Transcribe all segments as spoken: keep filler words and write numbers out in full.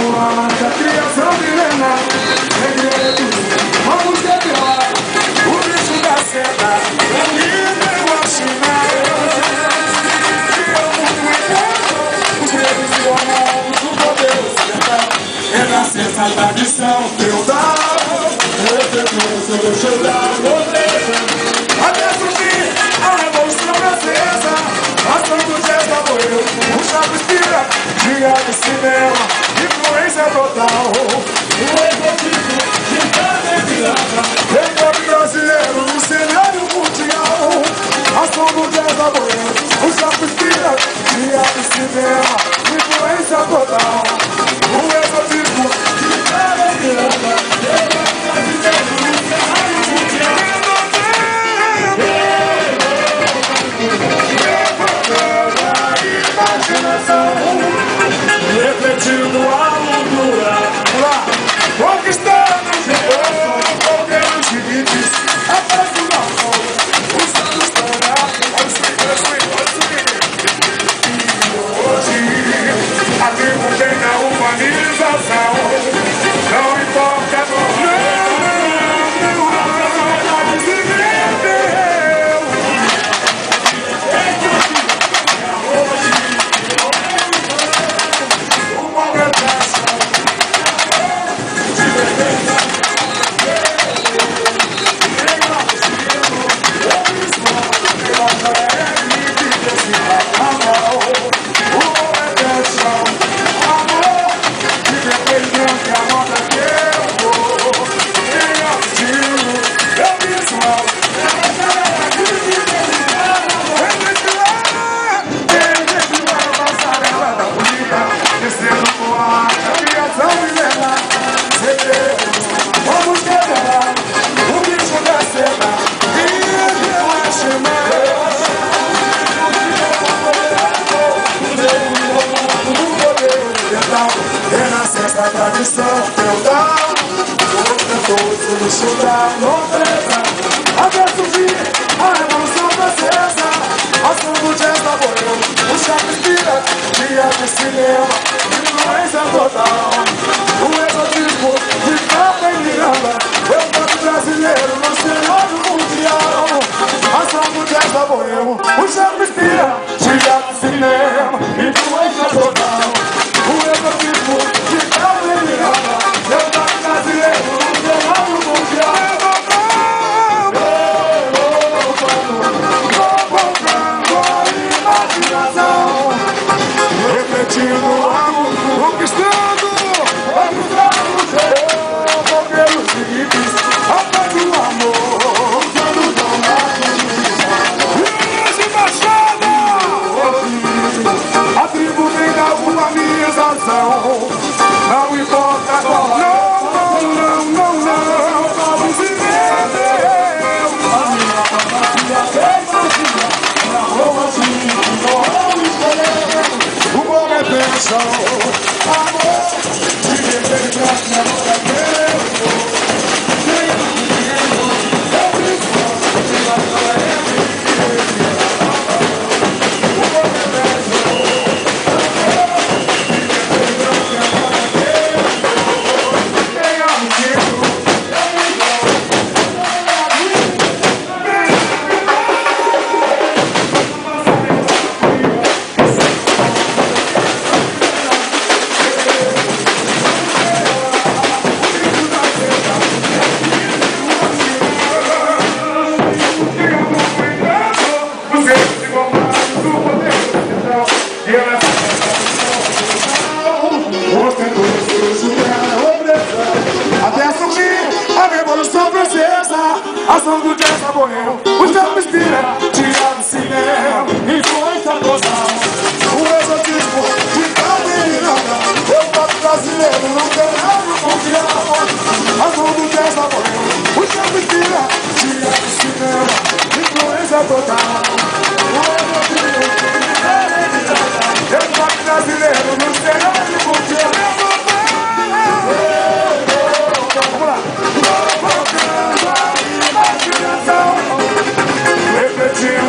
boate, a criação milenar. Segredo, vamos revelar o bicho da seda. É livre, eu assinar. Que é o mundo inteiro, os gregos e romanos, o poder ocidental. Renascença, tradição, feudal. Refeição, celestial, nobreza. Até surgir a Revolução Francesa. Ação do jazz da boêmia, o chave inspira. Dia de cinema, influência total. O egotismo de cada virada. Hip-hop brasileiro no cenário mundial. Ação do jazz da boêmia, o chave inspira. Dia de cinema, influência total. O egotismo de cada virada. Hip-hop brasileiro no cenário mundial. Refletindo a loucura, lá, conquistando os negócios, qualquer os limites, a paz do nosso, os anos estourar, olha o swing, olha o swing, olha o swing. E hoje, a tribo tem a humanização, não importa, não, não, não, a verdade se vendeu. Renascença, tradição, feudal. Todos no sul da nobreza. Até surgir a Revolução Francesa. Ação do jazz da boêmia, o chave inspira. Dia de cinema, influência total. O egotismo de capa e miranda. É o canto brasileiro no cenário mundial. Ação do jazz da boêmia, o chave inspira. Dia de cinema, influência total. O egotismo de capa e miranda. É o canto brasileiro no cenário mundial. Refletindo algo, conquistando, conquistando o céu, qualquer os limites, a paz do amor, usando o dom e embaixada. A tribo tem da humanização, não importa qual, não, não, não, não, não, vamos se vendeu. A minha capacidade é imagina, na rua assim, não é escolher. O bom é bênção, amor, de repente a minha mão é tempo. Eu vivo, de lá não é o bom é bênção, amor, de repente a minha mão é tempo. Tenha um tempo, eu me dou. Até surgir a Revolução Francesa, ação do jazz da boêmia, o chave inspira, tira do cinema, influência total. O exotismo de cada miranda, eu papo brasileiro no cenário mundial. Ação do jazz da boêmia, o chave inspira, tira do cinema, influência total. O exotismo de cada miranda, eu papo brasileiro no cenário mundial. Vamos lá! Refletindo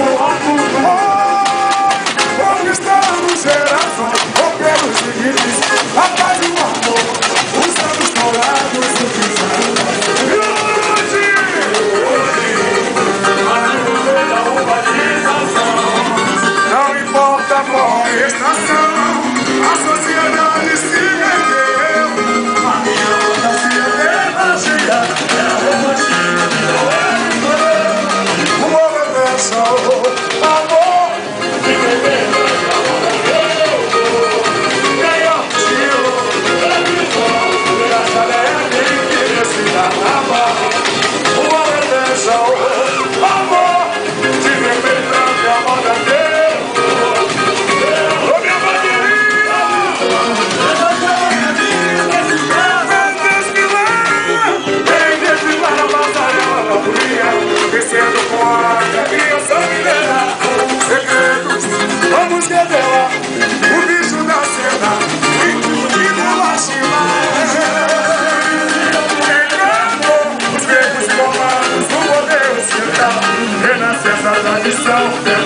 não tem